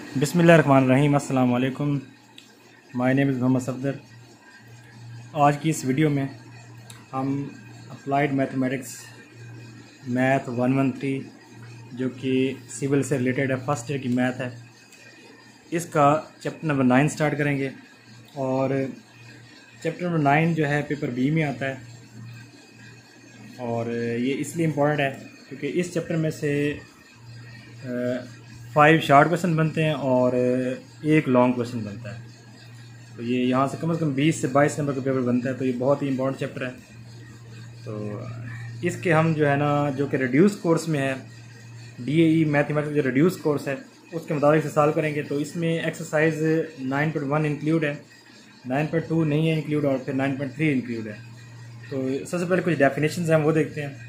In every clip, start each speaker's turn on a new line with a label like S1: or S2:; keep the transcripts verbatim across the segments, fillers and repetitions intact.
S1: बिस्मिल्लाहिर्रहमानिर्रहीम, अस्सलाम वालेकुम। My name is Mohammad Safdar. आज की इस वीडियो में हम applied mathematics math one one three जो कि सिविल से रिलेटेड है, फर्स्ट ईयर की मैथ है, इसका चैप्टर नंबर नाइन स्टार्ट करेंगे। और चैप्टर नंबर नाइन जो है पेपर बी में आता है, और ये इसलिए इम्पोर्टेंट है क्योंकि इस चैप्टर में से फाइव शार्ट क्वेश्चन बनते हैं और एक लॉन्ग क्वेश्चन बनता है। तो ये यहाँ से कम से कम बीस से बाईस नंबर का पेपर बनता है, तो ये बहुत ही इंपॉर्टेंट चैप्टर है। तो इसके हम जो है ना, जो कि रिड्यूस कोर्स में है, डीएई मैथमेटिक्स जो रिड्यूस कोर्स है उसके मुताबिक से सॉल्व करेंगे। तो इसमें exercise nine point one include है, नाइन पॉइंट टू नहीं है इंक्लूड, और फिर नाइन पॉइंट थ्री इंक्लूड है। तो सबसे पहले कुछ डेफिनेशन हैं हम वो देखते हैं।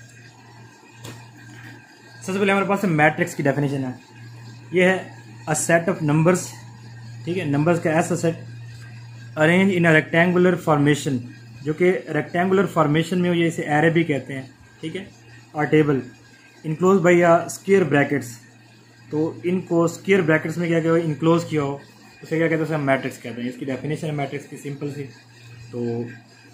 S1: सबसे पहले हमारे पास मैट्रिक्स की डेफिनेशन है, ये है अ सेट ऑफ नंबर्स, ठीक है, नंबर्स का ऐसा set arrange in a rectangular formation, जो कि रेक्टेंगुलर फॉर्मेशन में हो, ये इसे एरे भी कहते हैं, ठीक है, और table enclose by a square brackets. तो इनको स्क्वायर ब्रैकेट्स में क्या क्या इनक्लोज किया हो उसे क्या कहते हैं, उसे हम मैट्रिक्स कहते हैं। इसकी डेफिनेशन है मैट्रिक्स की सिंपल सी। तो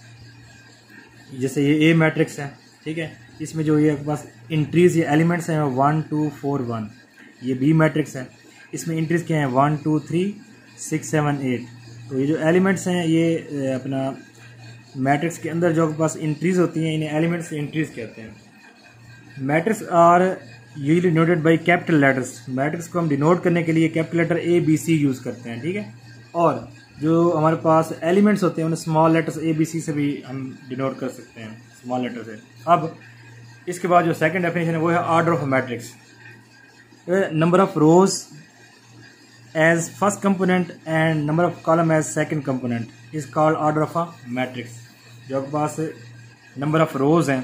S1: जैसे ये ए मैट्रिक्स है, ठीक है, इसमें जो ये पास इंट्रीज ये एलिमेंट्स हैं वन टू फोर वन। ये बी मैट्रिक्स है, इसमें इंट्रीज क्या हैं one two three six seven eight. तो ये जो एलिमेंट्स हैं ये अपना मैट्रिक्स के अंदर जो पास इंट्रीज होती हैं, इन्हें एलिमेंट्स इंट्रीज कहते हैं। Matrix are usually denoted by capital letters. Matrix को हम डिनोट करने के लिए capital letter A B C use करते हैं, ठीक है। और जो हमारे पास एलिमेंट्स होते हैं उन्हें small letters A B C से भी हम डिनोट कर सकते हैं, स्मॉल लेटर से। अब इसके बाद जो सेकंड डेफिनेशन है वो है order of matrix. Number of rows as first component and number of column as second component is called order of a matrix. जो आपके पास नंबर ऑफ रोज हैं,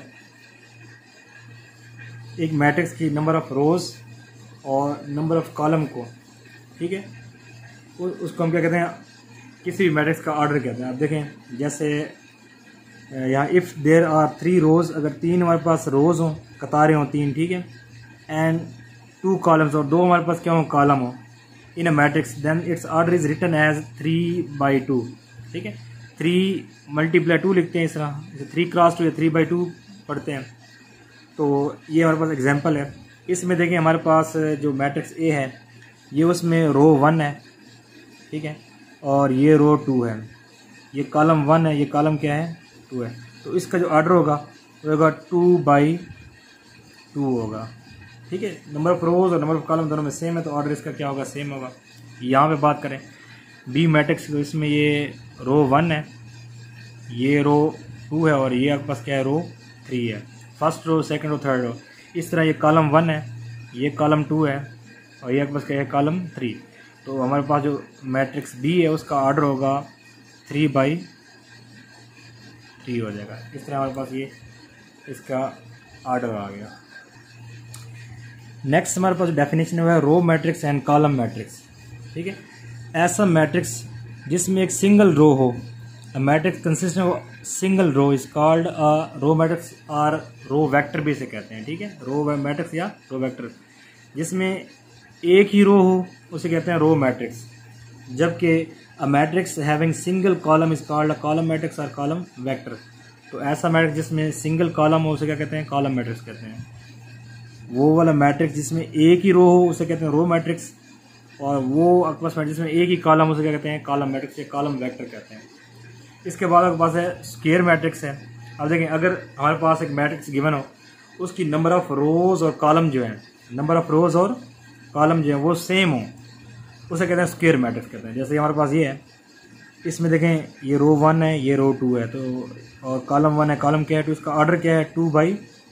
S1: एक मैट्रिक्स की नंबर ऑफ रोज और नंबर ऑफ कॉलम को, ठीक है, उसको हम क्या कहते हैं, किसी भी मैट्रिक्स का ऑर्डर कहते हैं। आप देखें जैसे यहाँ if there are three rows, अगर तीन हमारे पास रोज़ हों, कतारें हों तीन, ठीक है, एंड टू कॉलम्स, और दो हमारे पास क्या हो, कॉलम हो, in a matrix, then it's order is written as three by two, ठीक है। थ्री मल्टीप्लाई टू लिखते हैं इस तरह, जैसे थ्री क्रॉस टू या थ्री बाई टू पढ़ते हैं। तो ये हमारे पास एग्जाम्पल है। इसमें देखें हमारे पास जो मैट्रिक्स ए है ये उसमें रो वन है, ठीक है, और ये रो टू है, ये कॉलम वन है, ये कॉलम क्या है, टू है। तो इसका जो ऑर्डर होगा वो होगा टू बाई टू होगा, ठीक है। नंबर ऑफ रोज और नंबर ऑफ कॉलम दोनों में सेम है, तो ऑर्डर इसका क्या होगा, सेम होगा। यहाँ पे बात करें बी मैट्रिक्स, तो इसमें ये रो वन है, ये रो टू है, और ये आपके पास क्या है, रो थ्री है। First row, second row, third row. इस तरह ये कॉलम वन है, ये कॉलम टू है, और ये आपके पास क्या है, कॉलम थ्री। तो हमारे पास जो मैट्रिक्स बी है उसका ऑर्डर होगा थ्री बाई थ्री हो जाएगा। इस तरह हमारे पास ये इसका ऑर्डर आ गया। नेक्स्ट हमारे पास डेफिनेशन है row matrix and column matrix, ठीक है। ऐसा मैट्रिक्स जिसमें एक सिंगल रो हो, a matrix consist of single row is called a row matrix, और रो वेक्टर भी इसे कहते हैं, ठीक है, रो मैट्रिक्स या रो वेक्टर। जिसमें एक ही रो हो उसे कहते हैं रो मैट्रिक्स, जबकि a matrix having single column is called a column matrix और कॉलम वेक्टर। तो ऐसा मैट्रिक्स जिसमें सिंगल कॉलम हो उसे क्या कहते हैं, कॉलम मैट्रिक्स कहते हैं। वो वाला मैट्रिक्स जिसमें एक ही रो हो उसे कहते हैं रो मैट्रिक्स, और वो आपके पास जिसमें एक ही कॉलम उसे क्या कहते हैं, कॉलम मैट्रिक्स या कॉलम वेक्टर कहते हैं। इसके बाद आपके पास है स्क्वायर मैट्रिक्स है। अब देखें अगर हमारे पास एक मैट्रिक्स गिवन हो, उसकी नंबर ऑफ रोज और कॉलम जो है, नंबर ऑफ रोज और कॉलम जो है वो सेम हो, उसे कहते हैं स्क्वायर मैट्रिक्स कहते हैं। जैसे हमारे पास ये है, इसमें देखें ये रो वन है, ये रो टू है, तो और कॉलम वन है, कॉलम क्या है, तो इसका ऑर्डर क्या है, टू बाई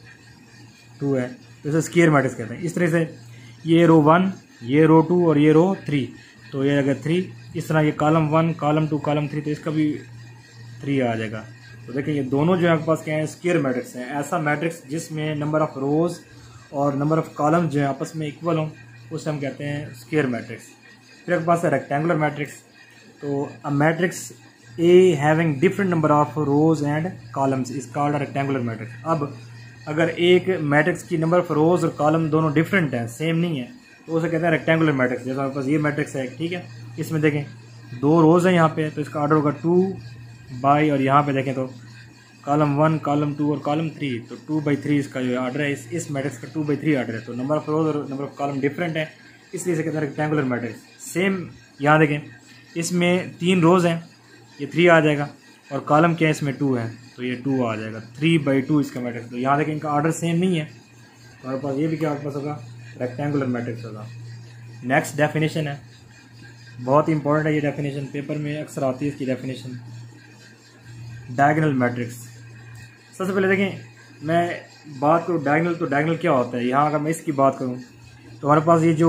S1: टू है, तो इसे स्क्वायर मैट्रिक्स कहते हैं। इस तरह से ये रो वन, ये रो टू और ये रो थ्री, तो ये अगर थ्री, इस तरह ये column one, column two, column three, तो इसका भी थ्री आ जाएगा। तो देखिए ये दोनों जो है आपके पास क्या है, स्क्वायर मैट्रिक्स हैं। ऐसा मैट्रिक्स जिसमें नंबर ऑफ रोज और नंबर ऑफ कॉलम जो है आपस में इक्वल हों उसे हम कहते हैं स्क्वायर मैट्रिक्स। फिर आपके पास है रेक्टेंगुलर मैट्रिक्स। तो a matrix a having different number of rows and columns is called a rectangular matrix. अब अगर एक मैट्रिक्स की नंबर ऑफ रोज और कॉलम दोनों डिफरेंट हैं, सेम नहीं है, तो उसे कहते हैं रेक्टेंगुलर मैट्रिक्स। जैसे हमारे पास ये मैट्रिक्स है, ठीक है, इसमें देखें दो रोज़ हैं यहाँ पे, तो इसका ऑर्डर होगा टू बाई, और यहाँ पे देखें तो कॉलम वन, कॉलम टू और कॉलम थ्री, तो टू बाई थ्री इसका जो ऑर्डर है, इस इस मैट्रिक्स का टू बाई थ्री ऑर्डर है। तो नंबर ऑफ रोज और नंबर ऑफ कॉलम डिफरेंट है, इसलिए इसे कहते हैं रेक्टेंगुलर मैट्रिक्स। सेम यहाँ देखें, इसमें तीन रोज़ हैं, ये थ्री आ जाएगा, और कॉलम क्या है इसमें टू है, तो ये टू आ जाएगा, थ्री बाई टू इसका मैट्रिक्स। तो यहाँ देखें इनका ऑर्डर सेम नहीं है, तो हमारे पास ये भी क्या हमारे पास होगा, रेक्टेंगुलर मैट्रिक्स होगा। नेक्स्ट डेफिनेशन है, बहुत इंपॉर्टेंट है ये डेफिनेशन, पेपर में अक्सर आती है इसकी डेफिनेशन, डायगोनल मैट्रिक्स। सबसे पहले देखें, मैं बात करूँ डायगोनल, तो डायगोनल क्या होता है। यहाँ अगर मैं इसकी बात करूँ तो हमारे पास ये जो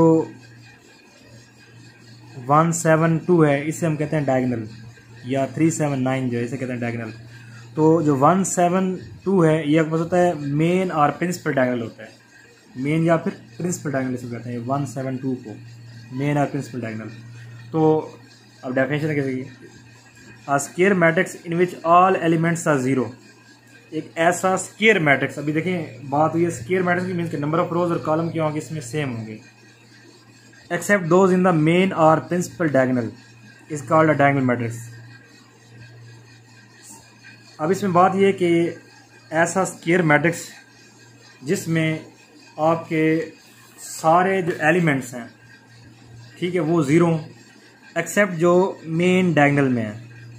S1: वन सेवन टू है, इसे हम कहते हैं डायगोनल, या थ्री सेवन नाइन जो है इसे कहते हैं डायगोनल। तो जो वन सेवन टू है ये आपके पास होता है मेन और प्रिंसिपल डायगोनल होता है, मेन या फिर प्रिंसिपल डायगोनल इसे कहते हैं वन सेवन टू को, मेन और प्रिंसिपल डायगोनल। तो अब डेफिनेशन कैसे की, a square matrix in which all elements are zero. एक ऐसा स्क्वायर मैट्रिक्स, अभी देखें बात हुई है स्क्वायर मैट्रिक्स की, मीन्स के नंबर ऑफ रोज और कॉलम क्या होंगे इसमें सेम होंगे, except those in the main और principal diagonal is called a diagonal matrix. अब इसमें बात यह कि ऐसा स्क्वायर मैट्रिक्स जिसमें आपके सारे जो एलिमेंट्स हैं, ठीक है, वो ज़ीरो, एक्सेप्ट जो मेन डायगोनल में है,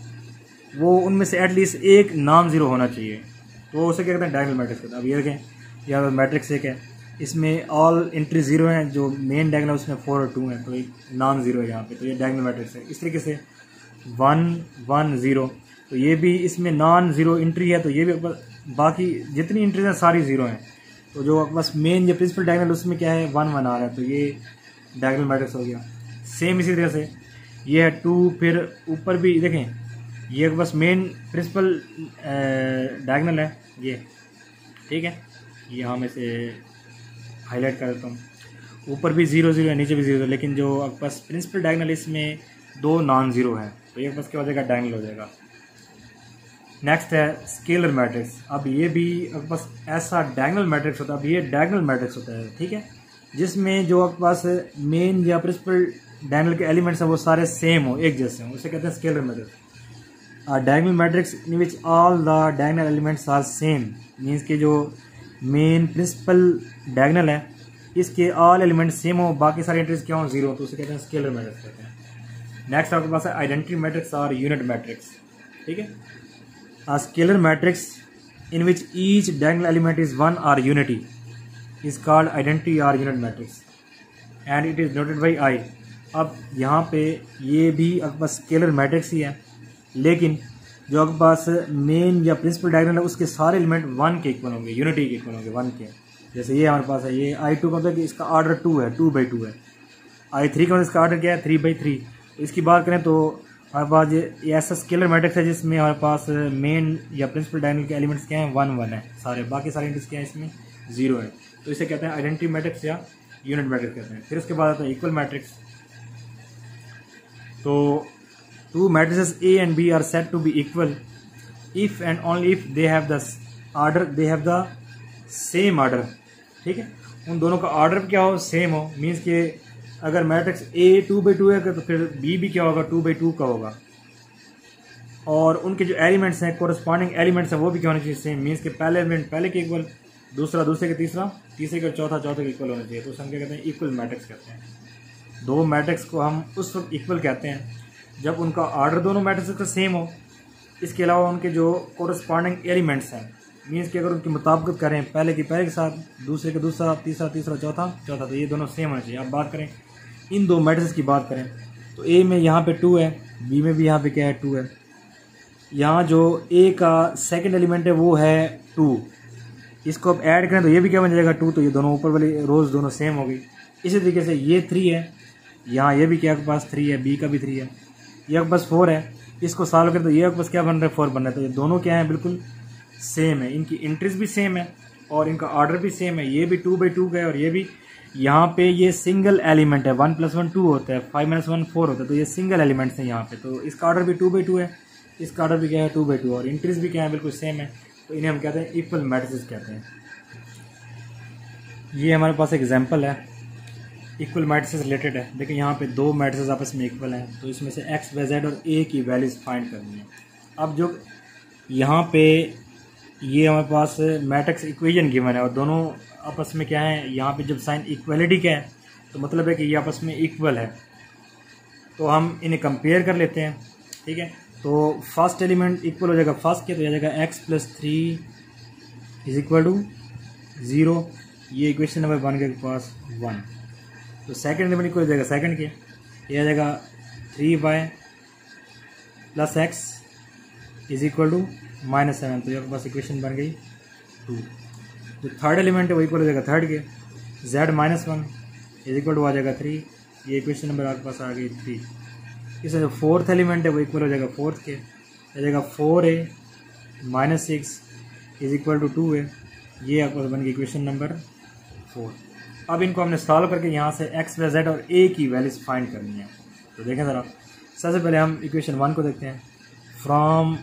S1: वो उनमें से एटलीस्ट एक नॉन ज़ीरो होना चाहिए, तो उसे क्या कहते हैं डायगोनल मैट्रिक्स कहते हैं। अब ये देखें यहाँ मैट्रिक्स एक है, इसमें ऑल एंट्री ज़ीरो हैं, जो मेन डायगोनल उसमें फोर और टू हैं, तो एक नॉन ज़ीरो है यहाँ पे, तो ये डायगोनल मैट्रिक्स है। इस तरीके से वन वन ज़ीरो, तो ये भी इसमें नॉन ज़ीरो एंट्री है, तो ये भी बाकी जितनी एंट्रीज हैं सारी ज़ीरो हैं। तो जो बस मेन जो प्रिंसिपल डायगोनल उसमें क्या है वन वन आ रहा है, तो ये डायगोनल मैट्रिक्स हो गया। सेम इसी तरह से ये है टू, फिर ऊपर भी देखें ये बस मेन प्रिंसिपल डायगोनल है ये, ठीक है, ये यहाँ में से हाईलाइट कर देता हूँ, ऊपर भी ज़ीरो ज़ीरो है, नीचे भी ज़ीरो, लेकिन जो बस प्रिंसिपल डायगोनल इसमें दो नॉन ज़ीरो है, तो ये बस क्या हो जाएगा डायगोनल हो जाएगा। नेक्स्ट है स्केलर मैट्रिक्स। अब ये भी बस ऐसा डायगोनल मैट्रिक्स होता है, अब ये डायगोनल मैट्रिक्स होता है, ठीक है, जिसमें जो आपके पास मेन या प्रिंसिपल डायगोनल के एलिमेंट्स हैं वो सारे सेम हो, एक जैसे हो, उसे कहते हैं scalar matrix. Diagonal matrix in which all the diagonal elements are same, means के जो मेन प्रिंसिपल डायगोनल है इसके ऑल एलिमेंट्स सेम हो, बाकी सारे एंट्रीज क्या हो जीरो, तो उसे कहते हैं स्केलर मैट्रिक्स कहते हैं। नेक्स्ट आपके पास है आइडेंटिटी मैट्रिक्स और यूनिट मैट्रिक्स, ठीक है। A scalar matrix in which each diagonal element is one or unity is called identity or unit matrix and it is denoted by I। अब यहाँ पे ये भी आपके पास स्केलर मैट्रिक्स ही है, लेकिन जो आपके पास मेन या प्रिंसिपल डायगोनल है उसके सारे एलिमेंट वन के इक्वल होंगे, यूनिटी के इक्वल होंगे, वन के। जैसे ये हमारे पास है, ये आई टू का मतलब कि इसका ऑर्डर टू है, टू बाई टू है। आई थ्री का मतलब इसका ऑर्डर क्या है, थ्री बाई थ्री। इसकी बात करें तो हमारे पास ये ऐसा स्केलर मैट्रिक्स है जिसमें हमारे पास मेन या प्रिंसिपल डायगोनल के एलिमेंट्स क्या हैं, वन वन है सारे, बाकी सारे एलिमेंट्स क्या हैं इसमें जीरो है, तो इसे कहते हैं आइडेंटिटी मैट्रिक्स या यूनिट मैट्रिक्स कहते हैं। फिर उसके बाद आता है इक्वल मैट्रिक्स। तो two matrices A and B are said to be equal if and only if they have the order they have the same order, ठीक है, उन दोनों का ऑर्डर क्या हो, सेम हो, मीन्स के अगर matrix A two by two है तो फिर बी भी क्या होगा, टू बाई टू का होगा, और उनके जो एलिमेंट्स हैं कोरस्पॉन्डिंग एलिमेंट्स हैं वो भी क्या होने चाहिए सेम, मीन्स के पहले एलिमेंट पहले के इक्वल, दूसरा दूसरे के तीसरा, तीसरे का चौथा चौथे के इक्वल होना चाहिए, तो हम क्या कहते हैं इक्वल मैट्रिक्स कहते हैं। दो मैट्रिक्स को हम उस वक्त इक्वल कहते हैं जब उनका ऑर्डर दोनों मैट्रिक्स का सेम हो, इसके अलावा उनके जो कोरस्पॉन्डिंग एलिमेंट्स हैं, मीन्स कि अगर उनकी मुताबिकत करें पहले की पहले के साथ, दूसरे के दूसरा, तीसरा तीसरा चौथा चौथा, तो ये दोनों सेम होना चाहिए। अब बात करें इन दो मैट्रिक्स की बात करें तो ए में यहाँ पे टू है, बी में भी यहाँ पे क्या है, टू है। यहाँ जो ए का सेकंड एलिमेंट है वो है टू, इसको अब ऐड करें तो ये भी क्या बन जाएगा टू, तो ये दोनों ऊपर वाली रोज दोनों सेम हो गई। इसी तरीके से ये थ्री है, यहाँ ये भी क्या आपके पास थ्री है, बी का भी थ्री है, ये आपके पास फोर है, इसको सॉल्व करें तो ये आपके पास क्या बन रहा है, फोर बन रहा है। तो ये दोनों क्या है, बिल्कुल सेम है, इनकी एंट्रीज भी सेम है और इनका ऑर्डर भी सेम है। ये भी टू बाई टू का है और ये भी, यहाँ पे ये सिंगल एलिमेंट है, वन प्लस वन टू होता है, फाइव माइनस वन फोर होता है, तो ये सिंगल एलिमेंट्स हैं यहाँ पे, तो इसका ऑर्डर भी टू बाई टू है, इसका ऑर्डर भी क्या है टू बाई टू, और इंट्रीज भी क्या है बिल्कुल सेम है, तो इन्हें हम कहते हैं इक्वल मैट्रिसेस कहते हैं। ये हमारे पास एग्जाम्पल है, इक्वल मैट्रिक्स से रिलेटेड है। देखिए यहाँ पे दो मैट्रिक्स आपस में इक्वल हैं, तो इसमें से एक्स वाई जेड और ए की वैल्यूज फाइंड करनी है। अब जो यहाँ पे ये हमारे पास मैट्रिक्स इक्वेशन गिवन है और दोनों आपस में क्या है, यहाँ पे जब साइन इक्वलिटी का है तो मतलब है कि ये आपस में इक्वल है, तो हम इन्हें कंपेयर कर लेते हैं। ठीक है, तो फर्स्ट एलिमेंट इक्वल हो जाएगा फर्स्ट के, तो यह जाएगा x plus three is equal to zero, ये इक्वेशन नंबर वन के पास वन। तो सेकंड एलिमेंट इक्वल हो जाएगा सेकंड के, यह आ जाएगा three y plus x is equal to minus seven, तो ये पास इक्वेशन बन गई टू। जो थर्ड एलिमेंट है वो इक्वल हो जाएगा थर्ड के, z minus one is equal to आ जाएगा थ्री, ये इक्वेशन नंबर आपके पास आ गई थ्री। इसमें जो फोर्थ एलिमेंट है वो इक्वल हो जाएगा फोर्थ के, आ जाएगा four a minus six is equal to two a, ये आपके पास बन गई इक्वेशन नंबर फोर। अब इनको हमने सॉल्व करके यहाँ से एक्स वाई जेड और ए की वैल्यूज फाइंड करनी है। तो देखें ज़रा, सबसे पहले हम इक्वेशन वन को देखते हैं। फ्रॉम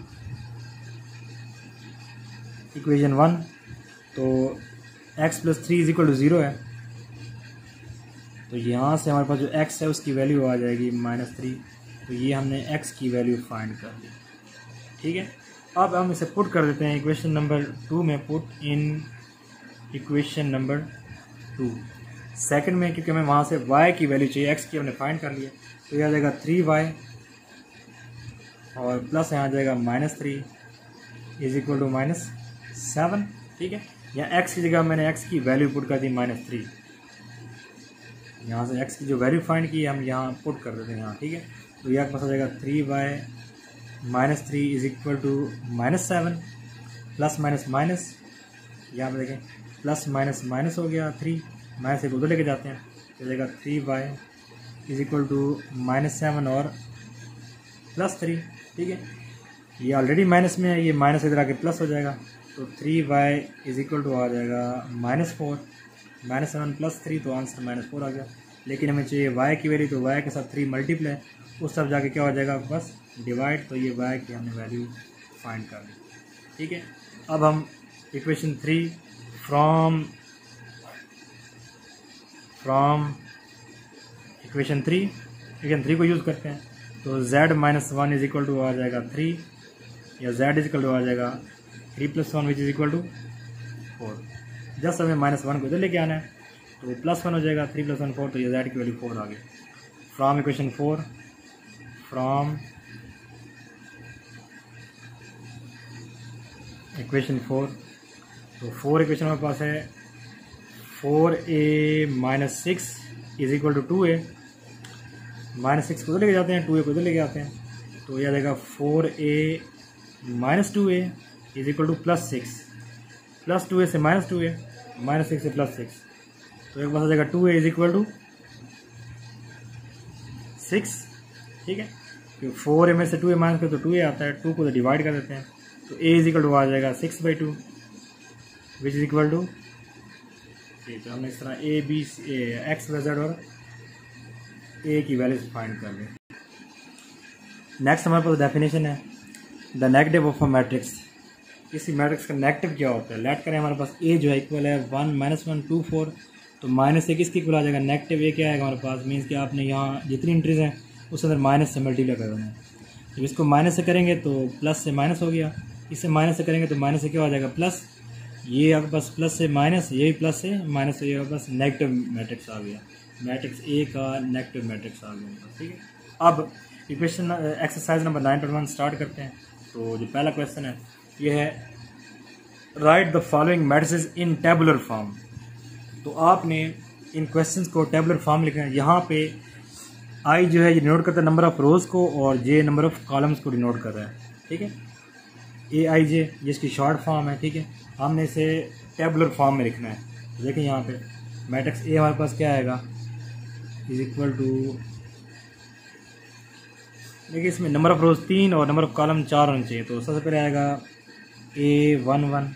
S1: इक्वेशन वन, तो x plus three is equal to zero है, तो यहाँ से हमारे पास जो x है उसकी वैल्यू आ जाएगी माइनस थ्री, तो ये हमने x की वैल्यू फाइंड कर ली। ठीक है, अब हम इसे पुट कर देते हैं इक्वेशन नंबर टू में, put in equation number two. Second में क्योंकि हमें वहाँ से y की वैल्यू चाहिए, x की हमने फाइंड कर लिया, तो यह आ जाएगा थ्री वाई और प्लस यहाँ आ जाएगा minus three is equal to minus seven. ठीक है, यहाँ x की जगह मैंने x की वैल्यू पुट कर दी माइनस थ्री, यहाँ से x की जो वैल्यू फाइंड की हम यहाँ पुट कर देते हैं यहाँ। ठीक है, तो यह पास आ जाएगा three by minus three is equal to minus seven, plus minus minus, यहाँ पर देखें प्लस माइनस माइनस हो गया, थ्री माइनस एक उधर लेके जाते हैं, तो जाएगा three by is equal to minus seven और प्लस थ्री। ठीक है, ये ऑलरेडी माइनस में है, ये माइनस इधर आके प्लस हो जाएगा, तो three y is equal to आ जाएगा minus four, minus seven plus three, तो आंसर माइनस फोर आ गया। लेकिन हमें चाहिए वाई की वैल्यू, तो वाई के साथ थ्री मल्टीप्लाई, उस तरफ जाके क्या हो जाएगा बस डिवाइड, तो ये वाई की हमने वैल्यू फाइंड कर ली। ठीक है, अब हम equation three from from equation three equation three को यूज़ करते हैं, तो z minus one is equal to आ जाएगा थ्री, या z इज इक्वल टू आ जाएगा three plus one which is equal to four. Just हमें माइनस वन को इधर लेके आना है, तो प्लस वन हो जाएगा, थ्री प्लस वन फोर, तो ये z की वैल्यू फोर आ गई। From equation four from equation four, तो फोर इक्वेशन हमारे पास है four a minus six is equal to two a, minus six को उधर लेके जाते हैं, टू ए को उधर लेके आते हैं, तो यह आ जाएगा four a minus two a is equal to plus six, plus two a से minus two a, minus six से प्लस सिक्स, तो एक पास आ जाएगा two a is equal to six. ठीक है, तो फोर ए में से टू ए माइनस कर तो टू ए आता है, टू को तो डिवाइड कर देते हैं, तो ए इज इक्वल टू आ जाएगा six by two which is equal to, तो हमने इस तरह a b x y z और ए की वैल्यूज फाइंड कर ली। नेक्स्ट हमारे पास डेफिनेशन है the negative of a matrix. किसी मैट्रिक्स का नेगेटिव क्या होता है, लेट करें हमारे पास ए जो है इक्वल है one minus one two four, तो माइनस एक किसकी इक्वल आ जाएगा, नेगेटिव ए क्या आएगा हमारे पास, मीन्स कि आपने यहाँ जितनी एंट्रीज हैं उस अंदर माइनस से मल्टीप्लाई कर देना है। जब इसको माइनस से करेंगे तो प्लस से माइनस हो गया, इससे माइनस से करेंगे तो माइनस से क्या हो जाएगा प्लस, ये आपके पास प्लस से माइनस, ये भी प्लस से माइनस से, ये आपके पास नेगेटिव मैट्रिक्स आ गया, मैट्रिक्स ए का नेगेटिव मैट्रिक्स आ गया। ठीक है, अब equation exercise number nine point one start करते हैं। तो जो पहला क्वेश्चन है ये है write the following matrices in tabular form. तो आपने इन क्वेश्चंस को टेबुलर फॉर्म लिखना है। यहाँ पे आई जो है ये डिनोट करता है नंबर ऑफ रोज को और जे नंबर ऑफ कॉलम्स को डिनोट कर रहा है। ठीक है, ए आई जे ये इसकी शॉर्ट फॉर्म है। ठीक है, हमने इसे टेबुलर फॉर्म में लिखना है। देखिए यहाँ पे मैट्रिक्स ए हमारे पास क्या आएगा, इज इक्वल टू, देखिए इसमें नंबर ऑफ रोज तीन और नंबर ऑफ कॉलम चार होने चाहिए। तो सबसे पहले आएगा a one one,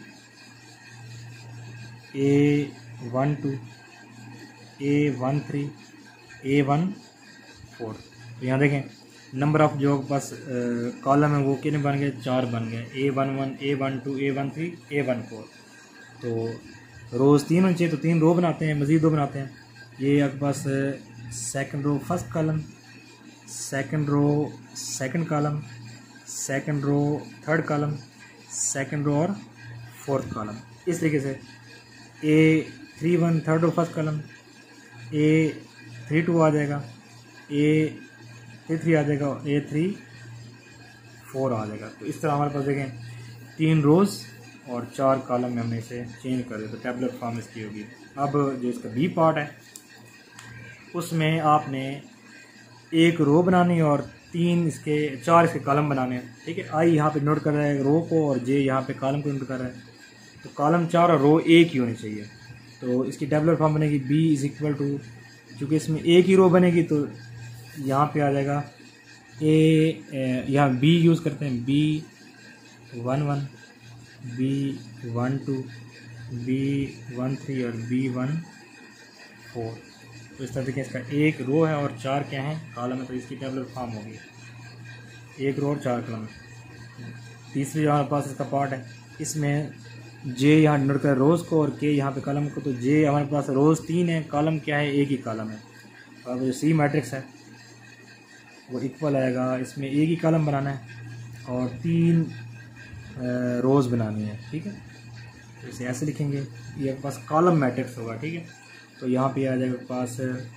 S1: A one two, a one three, a one four. तो यहाँ देखें नंबर ऑफ जो पास कॉलम है वो कितने बन गए, चार बन गए, a one one, A one two, a one three, a one four. तो रोज़ तीन होनी चाहिए, तो तीन रो बनाते हैं, मज़ीद दो बनाते हैं। ये आपके पास second row first column, second row second column, second row third column, second row और फोर्थ कॉलम। इस तरीके से a three one third row first column, a three two आ जाएगा, ए थ्री थ्री आ जाएगा, ए थ्री फोर आ जाएगा। तो इस तरह हमारे पास देखें तीन रोज़ और चार कॉलम में हमने इसे चेंज कर दिया, तो टेबलर फॉर्म इसकी होगी। अब जो इसका बी पार्ट है उसमें आपने एक रो बनानी और तीन इसके चार इसके कॉलम बनाने हैं, ठीक है। आई यहाँ पे नोट कर रहा है रो को और जे यहाँ पे कॉलम को नोट कर रहा है, तो कॉलम चार और रो एक ही होनी चाहिए। तो इसकी टेबलर फॉर्म बनेगी बी इज इक्वल टू, चूँकि इसमें एक ही रो बनेगी तो यहाँ पे आ जाएगा ए, यहाँ बी यूज़ करते हैं, B one one, B one two, b one three और बी वन फोर। तो इस तरह से इसका एक रो है और चार क्या हैं कॉलम है, तो इसकी टेबलर फॉर्म होगी एक रो और चार कॉलम। तीसरी जो हमारे पास इसका पार्ट है इसमें जे यहाँ नोट कर रोज़ को और के यहाँ पे कॉलम को, तो जे हमारे पास रोज़ तीन है, कॉलम क्या है एक ही कॉलम है। अब जो सी मैट्रिक्स है वो इक्वल आएगा, इसमें एक ही कॉलम बनाना है और तीन रोज़ बनानी है, ठीक है। तो इसे ऐसे लिखेंगे, ये आपके पास कॉलम मैट्रिक्स होगा, ठीक है। तो यहाँ पे आ जाएगा आपके पास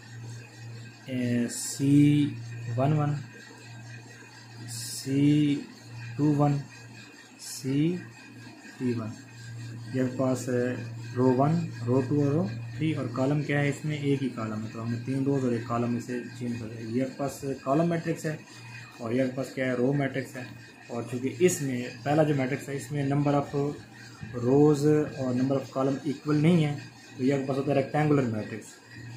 S1: c one one, c two one, c three one, ये आपके पास रो वन, रो टू और रो थ्री, और कॉलम क्या है इसमें एक ही कॉलम है, तो हमने तीन रोज और एक कॉलम इसे चेंज कर दिया। ये आपके पास कॉलम मैट्रिक्स है और ये आपके पास क्या है रो मैट्रिक्स है। और चूँकि इसमें पहला जो मैट्रिक्स है इसमें नंबर ऑफ रोज़ और नंबर ऑफ कॉलम इक्वल नहीं है, तो ये आपके पास होता है rectangular matrix.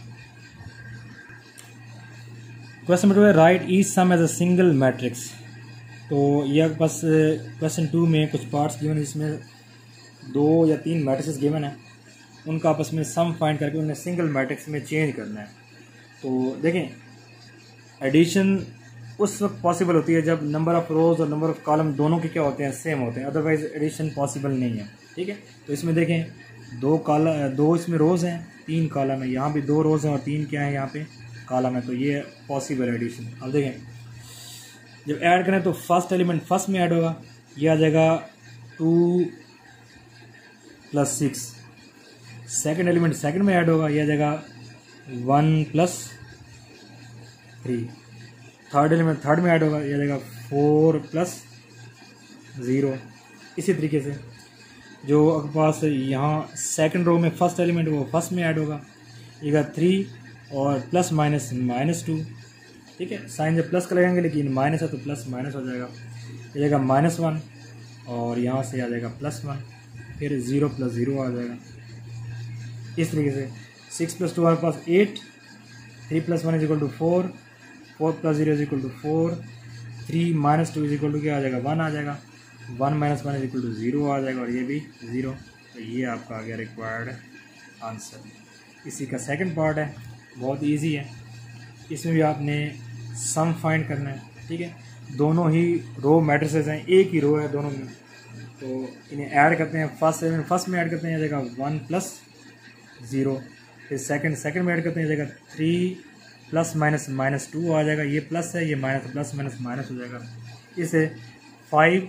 S1: Question number two है write each sum as a single matrix. तो ये आपके पास क्वेश्चन टू में कुछ पार्ट्स गिवन है जिसमें दो या तीन मैट्रिक्स गिवन है, उनका आपस में सम फाइंड करके उन्हें सिंगल मैट्रिक्स में चेंज करना है। तो देखें एडिशन उस वक्त पॉसिबल होती है जब नंबर ऑफ़ रोज़ और नंबर ऑफ़ कॉलम दोनों के क्या होते हैं सेम होते हैं, अदरवाइज एडिशन पॉसिबल नहीं है, ठीक है। तो इसमें देखें दो कॉलम, दो इसमें रोज़ हैं, तीन कॉलम है, यहाँ भी दो रोज़ हैं और तीन क्या है यहाँ पे कॉलम है, तो ये पॉसिबल एडिशन। अब देखें जब ऐड करें तो फर्स्ट एलिमेंट फर्स्ट में ऐड होगा, ये आ जाएगा two plus six, second element second में ऐड होगा, ये आ जाएगा one plus three, third element third में ऐड होगा, ये आ जाएगा फोर प्लस ज़ीरो। इसी तरीके से जो आपके पास यहाँ सेकंड रो में फर्स्ट एलिमेंट वो फर्स्ट में ऐड होगा, ये थ्री और प्लस माइनस माइनस टू, ठीक है। साइन जब प्लस का लगाएंगे लेकिन माइनस है तो प्लस माइनस हो जाएगा, ये जाएगा माइनस वन और यहाँ से आ जाएगा प्लस वन, फिर ज़ीरो प्लस ज़ीरो आ जाएगा। इस तरीके से सिक्स प्लस टू हमारे पास eight, three plus one is equal to four, four plus zero is equal to four, three minus two is equal to क्या आ जाएगा वन आ जाएगा, one minus one is equal to zero आ जाएगा और ये भी ज़ीरो। तो ये आपका आ गया रिक्वायर्ड आंसर। इसी का सेकंड पार्ट है, बहुत इजी है, इसमें भी आपने सम फाइंड करना है, ठीक है। दोनों ही रो मैट्रिसेस हैं, एक ही रो है दोनों में, तो इन्हें ऐड करते हैं। फर्स्ट एलिमेंट फर्स्ट में ऐड करते हैं, जाएगा वन प्लस ज़ीरो, फिर सेकंड सेकंड में ऐड करते हैं, जाएगा three plus minus minus two आ जाएगा, ये प्लस है ये माइनस, प्लस माइनस माइनस हो जाएगा। इसे फाइव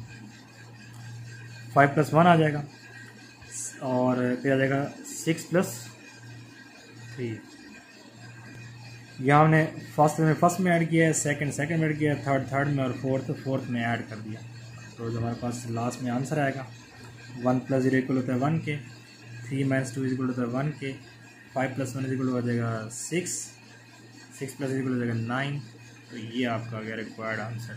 S1: फाइव प्लस वन आ जाएगा और फिर आ जाएगा सिक्स प्लस थ्री। यहाँ हमने फर्स्ट में फर्स्ट में ऐड किया है, सेकंड सेकंड में ऐड किया है, थर्ड थर्ड में और फोर्थ फोर्थ में ऐड कर दिया। तो जो हमारे पास लास्ट में आंसर आएगा वन प्लस जीरो इक्वल होता है वन के, three minus two is equal होता है वन के, five plus one is equal हो जाएगा six, six plus is equal हो जाएगा नाइन। तो ये आपका आ गया required answer.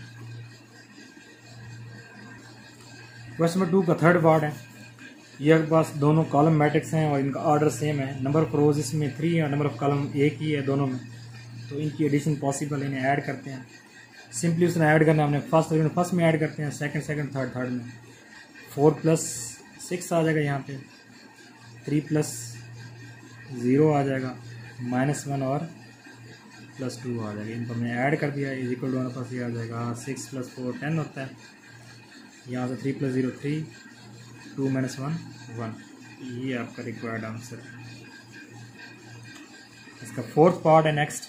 S1: Question number two का थर्ड पार्ट है, ये आपके पास दोनों कॉलम मैट्रिक्स हैं और इनका ऑर्डर सेम है, नंबर ऑफ रोज इसमें थ्री है और नंबर ऑफ कॉलम एक ही है दोनों में, तो इनकी एडिशन पॉसिबल है। इन्हें ऐड करते हैं, सिंपली उसने ऐड करना है, हमने फर्स्ट एलिमेंट फर्स्ट में ऐड करते हैं, सेकंड सेकंड थर्ड थर्ड में। फोर प्लस सिक्स आ जाएगा यहाँ पे, थ्री प्लस ज़ीरो आ जाएगा, माइनस वन और प्लस टू आ जाएगा। इनको हमने ऐड कर दिया, इज इक्वल टू हमारे पास ये आ जाएगा सिक्स प्लस फोर टेन होता है, यहाँ से three plus zero three, two minus one one. ये आपका रिक्वायर्ड आंसर। इसका फोर्थ पार्ट है नेक्स्ट।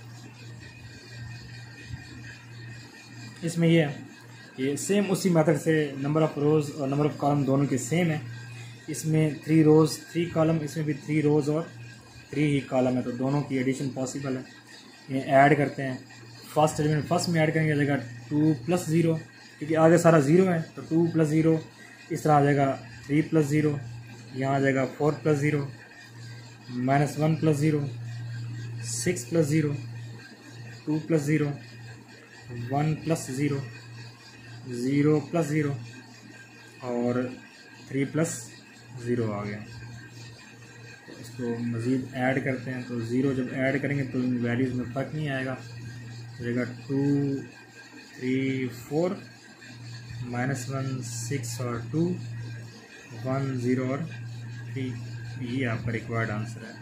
S1: इसमें ये है, ये सेम उसी मेथड से नंबर ऑफ रोज़ और नंबर ऑफ कॉलम दोनों के सेम है। इसमें थ्री रोज़ थ्री कॉलम, इसमें भी थ्री रोज़ और थ्री ही कॉलम है, तो दोनों की एडिशन पॉसिबल है। ये ऐड करते हैं, फर्स्ट एलिमेंट फर्स्ट में ऐड करेंगे आ जाएगा टू प्लस ज़ीरो, क्योंकि आगे सारा ज़ीरो है तो टू प्लस ज़ीरो, इस तरह आ जाएगा थ्री प्लस ज़ीरो, यहाँ आ जाएगा four plus zero, minus one plus zero, six plus zero, two plus zero, one plus zero, zero plus zero और थ्री प्लस ज़ीरो आ गया। तो इसको मज़ीद ऐड करते हैं, तो ज़ीरो जब ऐड करेंगे तो इन वैल्यूज़ में फ़र्क नहीं आएगा, हो जाएगा two three four, minus one six और टू, वन ज़ीरो और थ्री। ये आपका रिक्वायर्ड आंसर है।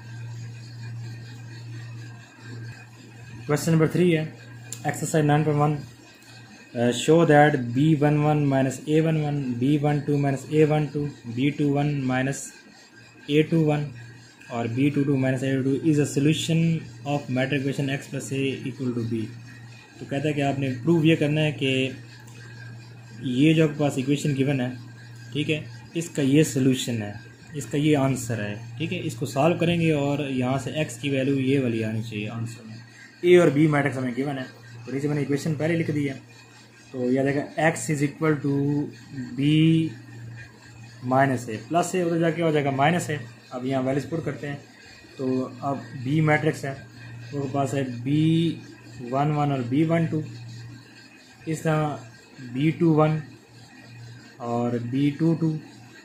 S1: क्वेश्चन नंबर थ्री है exercise nine point one, show that B one one minus A one one, B one two minus A one two, B two one minus A two one और B two two minus A two two is a solution of matrix equation X plus A equal to B. तो कहता है कि आपने prove ये करना है कि ये जो आपके पास इक्वेशन गिवन है, ठीक है, इसका ये सोल्यूशन है, इसका ये आंसर है, ठीक है। इसको सॉल्व करेंगे और यहाँ से x की वैल्यू ये वाली आनी चाहिए आंसर में। a और b मैट्रिक्स हमें गिवन है, तो नीचे मैंने इक्वेशन पहले लिख दी है, तो यह आएगा x is equal to B minus A plus A, उधर जाके हो जाएगा माइनस है। अब यहाँ वैल्यूज पुट करते हैं, तो अब b मैट्रिक्स है, वो पास है बी वन वन और बी वन टू, इस तरह बी टू वन और बी टू टू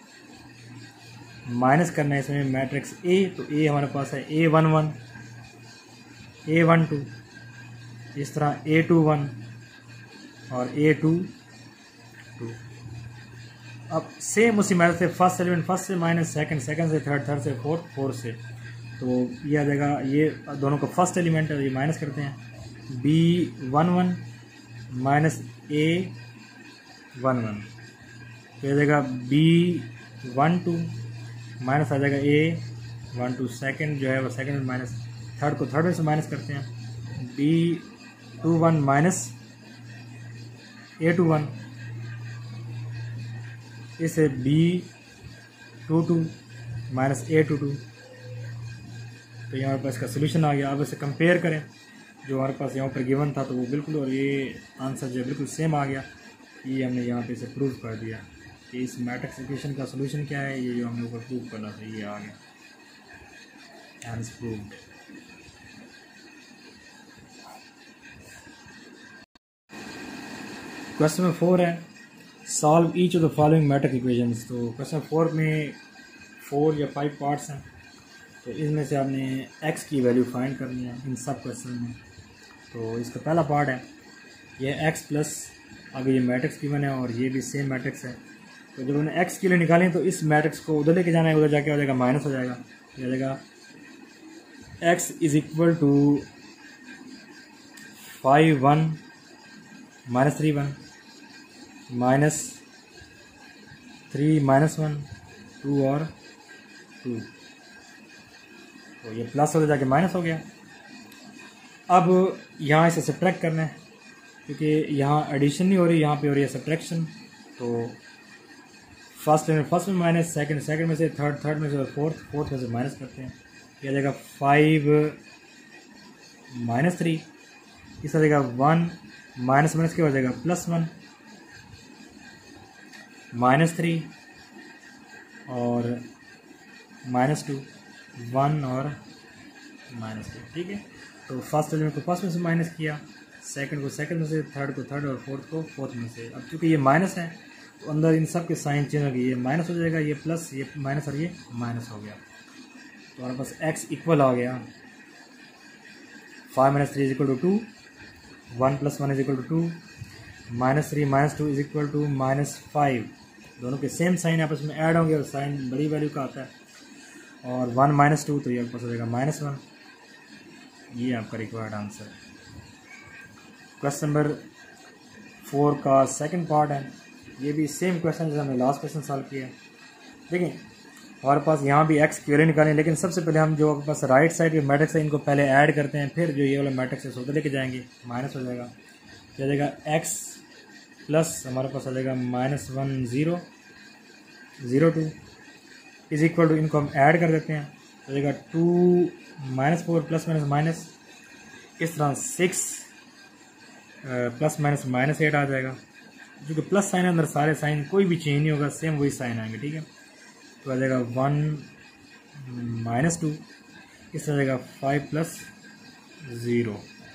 S1: माइनस करना है इसमें मैट्रिक्स ए, तो ए हमारे पास है A one one, A one two, इस तरह ए टू वन और ए टू टू। अब सेम उसी मेथड से फर्स्ट एलिमेंट फर्स्ट से माइनस सेकंड, सेकंड से थर्ड, थर्ड से फोर्थ, फोर्थ से, तो ये आ जाएगा, ये दोनों का फर्स्ट एलिमेंट है, ये माइनस करते हैं, B one one minus A one one, तो आ जाएगा बी वन टू माइनस आ जाएगा ए वन टू, सेकेंड जो है वो सेकेंड में माइनस, थर्ड को थर्ड में से माइनस करते हैं, B two one minus A two one, इसे B two two minus A two two, तो यहाँ पर इसका सोल्यूशन आ गया। अब इसे कंपेयर करें, जो हमारे पास यहाँ पर गिवन था तो वो बिल्कुल, और ये आंसर जो है बिल्कुल सेम आ गया। ये हमने यहाँ पे इसे प्रूव कर दिया कि इस मैट्रिक्स इक्वेशन का सोल्यूशन क्या है, ये जो हमने ऊपर प्रूव करना था ये आ गया, and proved. Question number four है solve each of the following matrix equations. तो क्वेश्चन फोर में फोर या फाइव पार्ट्स हैं, तो इसमें से आपने x की वैल्यू फाइंड करनी है इन सब क्वेश्चन में। तो इसका पहला पार्ट है ये x प्लस, अगर ये मैट्रिक्स गिवन है और ये भी सेम मैट्रिक्स है, तो जब उन्हें x के लिए निकालें तो इस मैट्रिक्स को उधर लेके जाना है, उधर जाके हो जाएगा माइनस हो जाएगा, ये हो जाएगा x is equal to five one minus three one minus three minus one two और टू, तो ये प्लस हो जाके माइनस हो गया। अब यहाँ इसे सब्ट्रैक्ट करना है, क्योंकि यहाँ एडिशन नहीं हो रही, यहाँ पे हो रही है सब्ट्रैक्शन। तो फर्स्ट में फर्स्ट में माइनस, सेकंड सेकंड में से, थर्ड थर्ड में से, फोर्थ फोर्थ में से माइनस करते हैं, ये आ जाएगा फाइव माइनस थ्री, इस आ जाएगा वन माइनस माइनस के हो जाएगा प्लस वन माइनस थ्री और माइनस टू, वन और माइनस टू, ठीक है। तो फर्स्ट एलिमेंट को फर्स्ट में से माइनस किया, सेकंड को सेकंड में से, थर्ड को थर्ड और फोर्थ को फोर्थ में से। अब चूंकि ये माइनस है तो अंदर इन सब के साइन चेंज हो गए, ये माइनस हो जाएगा, ये प्लस, ये माइनस और ये माइनस हो गया, तो हमारे पास x इक्वल आ गया five minus three is equal to two, one plus one is equal to two, minus three minus two is equal to minus five, दोनों के सेम साइन आपस में ऐड होंगे और साइन बड़ी वैल्यू का आता है, और वन माइनस टू तो ये आपको हो जाएगा माइनस वन। ये आपका रिक्वायर्ड आंसर है। क्वेश्चन नंबर फोर का सेकंड पार्ट है, ये भी सेम क्वेश्चन जैसे हमने लास्ट क्वेश्चन सॉल्व किया है। देखिए हमारे पास यहाँ भी एक्स की वैल्यू निकालें, लेकिन सबसे पहले हम जो हमारे पास राइट साइड के मैट्रिक्स है इनको पहले ऐड करते हैं, फिर जो ये वाला मैट्रिक्स है उधर लेके जाएंगे, माइनस हो जाएगा, क्या जाएगा एक्स प्लस हमारे पास आ जाएगा minus one zero zero two is equal to, इनको हम ऐड कर देते हैं, हो जाएगा two minus four plus minus minus, इस तरह six plus minus minus eight आ जाएगा, जो कि प्लस साइन है अंदर सारे साइन कोई भी चेंज नहीं होगा, सेम वही साइन आएंगे, ठीक है। तो आ जाएगा वन माइनस टू, इस तरह जाएगा फाइव प्लस ज़ीरो।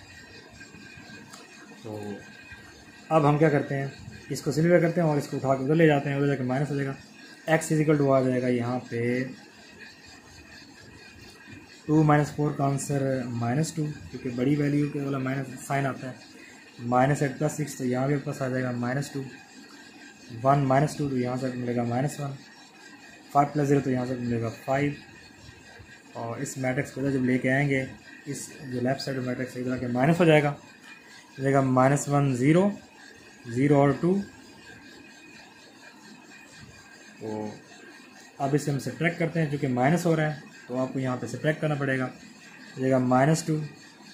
S1: तो अब हम क्या करते हैं, इसको सिल्वर करते हैं और इसको उठा के उधर ले जाते हैं, उधर जाकर माइनस हो जाएगा, एक्स इजिकल टू आ जाएगा यहाँ पे टू माइनस फोर का आंसर माइनस टू, क्योंकि बड़ी वैल्यू के वाला माइनस साइन आता है, माइनस एट प्लस सिक्स, तो यहाँ पे प्लस आ जाएगा minus two, one minus two तो यहाँ से मिलेगा minus one, five plus zero तो यहाँ से मिलेगा फाइव, और इस मैट्रिक्स को जब लेके आएंगे इस जो लेफ्ट साइड मैट्रिक्स है इधर के माइनस हो जाएगा, हो जाएगा माइनस वन ज़ीरो ज़ीरो और टू। तो अब इसे हम सब्ट्रैक्ट करते हैं, क्योंकि माइनस हो रहा है तो आपको यहाँ पे सब्ट्रैक्ट करना पड़ेगा, हो जाएगा minus two,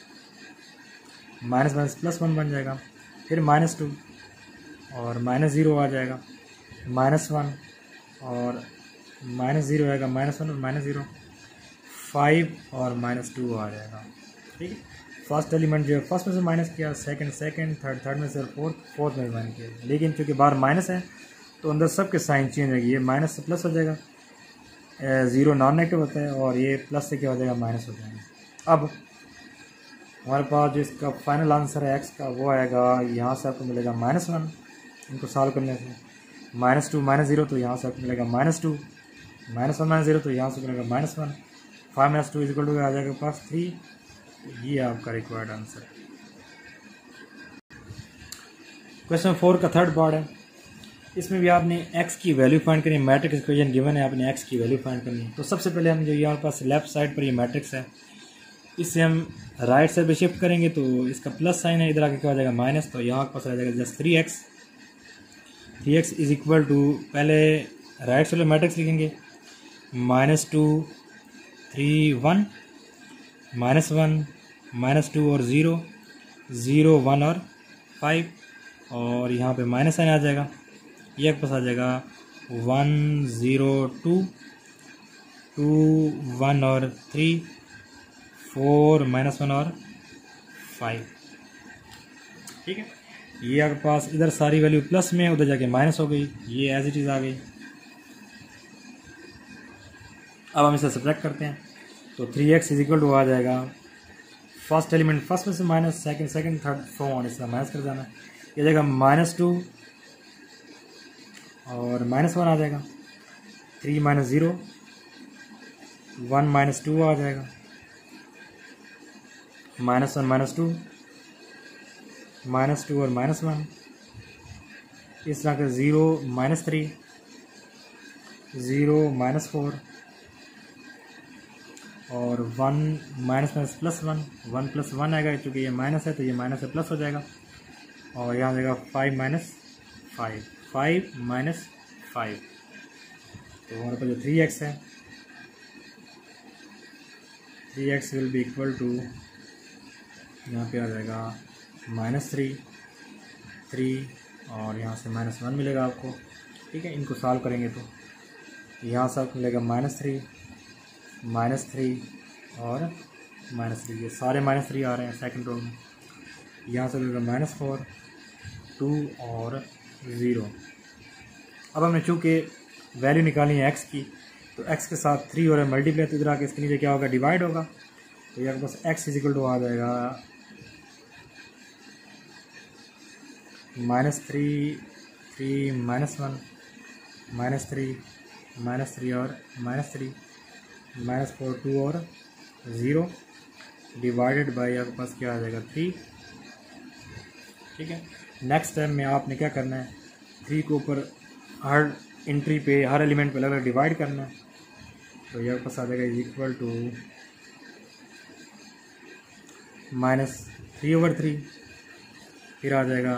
S1: minus minus plus one बन जाएगा, फिर माइनस टू और माइनस ज़ीरो आ जाएगा, माइनस वन और माइनस ज़ीरो आएगा, माइनस वन और माइनस ज़ीरो, फाइव और माइनस टू आ जाएगा, ठीक है। फर्स्ट एलिमेंट जो है फर्स्ट में से माइनस किया, सेकंड सेकंड थर्ड थर्ड में से, फोर्थ फोर्थ में माइनस किया, लेकिन चूँकि बाहर माइनस है तो अंदर सब के साइन चेंज होगी, ये माइनस से प्लस हो जाएगा, ज़ीरो नॉन नेगेटिव होता है और ये प्लस से क्या हो जाएगा माइनस हो जाएगा। अब हमारे पास जो इसका फाइनल आंसर है एक्स का वो आएगा, यहाँ से आपको मिलेगा माइनस वन, इनको सॉल्व करने से माइनस टू माइनस ज़ीरो तो यहाँ से आपको मिलेगा minus two, minus one minus zero तो यहाँ से मिलेगा minus one, five minus two is equal to आ जाएगा पास थ्री, ये आपका रिक्वायर्ड आंसर है। क्वेश्चन फोर का थर्ड पार्ट है, इसमें भी आपने x की वैल्यू फाइंड करनी है, मैट्रिक्स इक्वेशन गिवन है, आपने x की वैल्यू फाइंड करनी है। तो सबसे पहले हम जो यहाँ पास लेफ्ट साइड पर ये मैट्रिक्स है इससे हम राइट साइड पे शिफ्ट करेंगे, तो इसका प्लस साइन है, इधर आके क्या हो जाएगा माइनस, तो यहाँ पास आ जाएगा just three X, three X is equal to, पहले राइट साइड मैट्रिक्स लिखेंगे, minus two three one minus one minus two और ज़ीरो ज़ीरो वन और फाइव, और यहाँ पे माइनस साइन आ जाएगा, ये पास आ जाएगा one zero two two one और थ्री फोर माइनस वन और फाइव, ठीक है। ये आपके पास इधर सारी वैल्यू प्लस में, उधर जाके माइनस हो गई, ये एज इट इज़ आ गई। अब हम इसे सब्ट्रैक्ट करते हैं, तो three X is equal to आ जाएगा, फर्स्ट एलिमेंट फर्स्ट में से minus, second second third four, इसका माइनस कर जाना, ये जाएगा माइनस टू और माइनस वन आ जाएगा, three minus zero, one minus two आ जाएगा, minus one minus two, minus two और माइनस वन, इस तरह का zero minus three, zero minus four और one minus minus plus one, one plus one आएगा, क्योंकि ये माइनस है तो ये माइनस से प्लस हो जाएगा, और यहाँ जाएगा five minus five, five minus five, तो हमारे पास जो थ्री एक्स है, three X will be equal to, यहाँ पे आ जाएगा माइनस थ्री थ्री और यहाँ से माइनस वन मिलेगा आपको, ठीक है। इनको सॉल्व करेंगे तो यहाँ से आपको मिलेगा माइनस थ्री माइनस थ्री और माइनस थ्री, ये सारे माइनस थ्री आ रहे हैं सेकंड रो में, यहाँ से मिलेगा माइनस फोर टू और ज़ीरो। अब हमने चूँकि वैल्यू निकाली है एक्स की, तो एक्स के साथ थ्री और मल्टीप्लाई, तो इधर आके इसके नीचे क्या होगा डिवाइड होगा, तो यहाँ बस एक्स इज इक्वल टू आ जाएगा minus three three minus one minus three minus three और minus three minus four two और ज़ीरो डिवाइडेड बाई आपके पास क्या आ जाएगा थ्री, ठीक है। नेक्स्ट टाइम में आपने क्या करना है, थ्री के ऊपर हर एंट्री पे हर एलिमेंट पे अलग अलग डिवाइड करना है, तो यहाँ पास आ जाएगा is equal to minus three over three, फिर आ जाएगा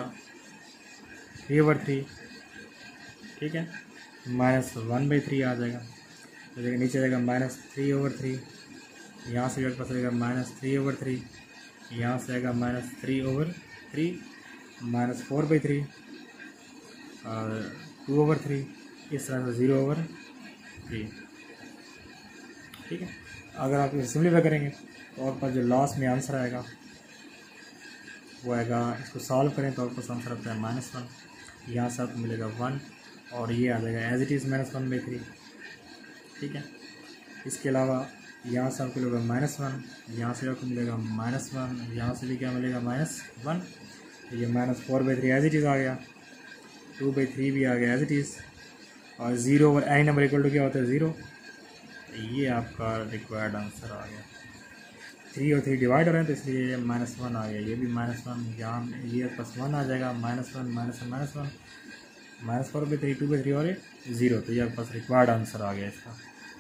S1: थ्री ओवर थ्री, ठीक है, माइनस वन बाई थ्री आ जाएगा, तो देखिए नीचे जाएगा माइनस थ्री ओवर थ्री, यहाँ से आपके पास रहेगा माइनस थ्री ओवर थ्री, यहाँ से आएगा minus three over three, minus four by three और टू ओवर थ्री, इस तरह से ज़ीरो ओवर थ्री। ठीक है, अगर आप इसे सिम्प्लीफाई करेंगे तो आपके पास जो लास्ट में आंसर आएगा वो आएगा, इसको सॉल्व करें तो आपके पास आंसर आता है माइनस वन, यहाँ से आपको मिलेगा वन और ये आ जाएगा as it is minus one by three. ठीक है, इसके अलावा यहाँ से आपको मिलेगा माइनस वन, यहाँ से आपको मिलेगा माइनस वन, यहाँ से भी क्या मिलेगा माइनस वन, ये minus four by three as it is आ गया, टू बाई थ्री भी आ गया एज इट इज़, और zero over any number equal to क्या होता है ज़ीरो। ये आपका रिक्वायर्ड आंसर आ गया। थ्री और थ्री डिवाइड हो रहे हैं तो इसलिए ये माइनस वन आ गया, ये भी माइनस वन, यहाँ ये प्लस वन आ जाएगा, minus one minus one minus one, minus four by three, two by three और ये ज़ीरो। तो ये आपके पास रिक्वायर्ड आंसर आ गया इसका।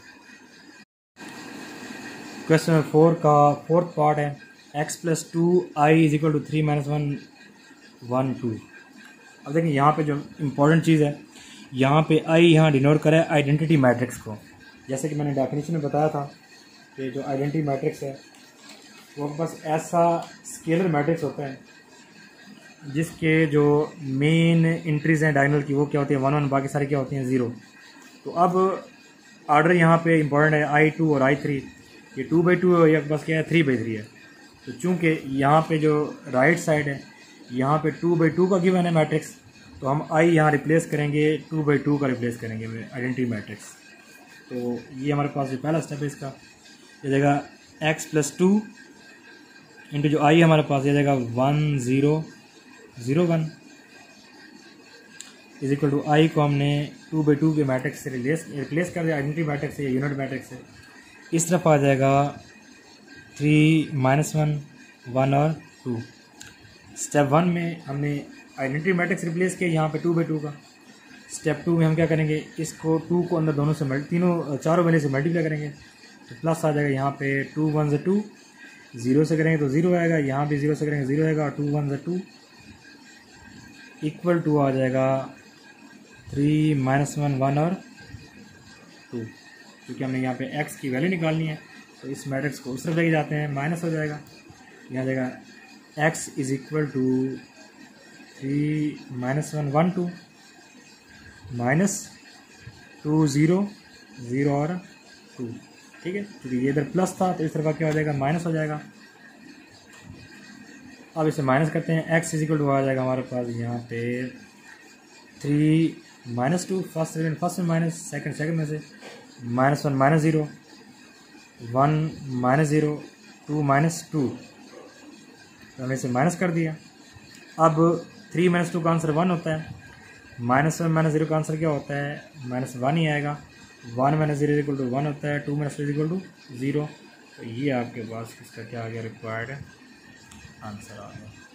S1: क्वेश्चन नंबर फोर का फोर्थ पार्ट है X plus two I is equal to three minus one one two. अब देखिए यहाँ पे जो इम्पोर्टेंट चीज़ है, यहाँ पे आई यहाँ डिनोट करा है आइडेंटिटी मैट्रिक्स को। जैसे कि मैंने डेफिनेशन में बताया था कि जो आइडेंटिटी मैट्रिक्स है वो आपके पास ऐसा स्केलर मैट्रिक्स होता है जिसके जो मेन एंट्रीज हैं डायगोनल की वो क्या होती है वन वन, बाकी सारी क्या होती हैं ज़ीरो। तो अब ऑर्डर यहाँ पे इंपॉर्टेंट है आई टू और आई थ्री, ये टू बाई टू है, ये बस क्या है थ्री बाई थ्री है। तो चूँकि यहाँ पे जो राइट साइड है यहाँ पे टू बाई टू का गिवन है मैट्रिक्स, तो हम आई यहाँ रिप्लेस करेंगे टू बाई टू का रिप्लेस करेंगे आइडेंटिटी मैट्रिक्स। तो ये हमारे पास जो पहला स्टेप है इसका, ये जाएगा एक्स प्लस टू इंटू जो आई हमारे पास ये जाएगा one zero zero one is equal to I को हमने टू बाई टू के मैट्रिक्स से रिप्लेस रिप्लेस कर दिया आइडेंटिटी मैट्रिक्स से, यूनिट मैट्रिक्स से। इस तरफ आ जाएगा थ्री माइनस वन वन और टू। स्टेप वन में हमने आइडेंटिटी मैट्रिक्स रिप्लेस किया यहाँ पे टू बाई टू का। स्टेप टू में हम क्या करेंगे, इसको टू को अंदर दोनों से मल्टी तीनों चारों वैल्यू से मल्टीप्लाई करेंगे तो प्लस आ जाएगा यहाँ पे टू वन से टू, ज़ीरो से करेंगे तो ज़ीरो आएगा, यहाँ भी ज़ीरो से करेंगे ज़ीरो आएगा, और टू वन से टू इक्वल टू आ जाएगा थ्री माइनस वन वन और टू। क्योंकि हमने यहाँ पे x की वैल्यू निकालनी है तो इस मैट्रिक्स को उस तरफ लेके जाते हैं, माइनस हो जाएगा, यहाँ जाएगा x is equal to three minus one one two minus two zero zero और टू। ठीक है, क्योंकि ये इधर प्लस था तो इस तरफ क्या हो जाएगा माइनस हो जाएगा। अब इसे माइनस करते हैं, x इज इक्वल टू आ जाएगा हमारे पास यहाँ पे three minus two, first second first में माइनस, सेकेंड सेकेंड में से minus one minus zero, one minus zero, two minus two, तो हमने इसे माइनस कर दिया। अब थ्री माइनस टू का आंसर वन होता है, माइनस वन माइनस ज़ीरो का आंसर क्या होता है माइनस वन ही आएगा, one minus zero equal to one होता है, two minus two equal to zero. तो ये आपके पास इसका क्या आ गया रिक्वायर्ड आंसर आ गया।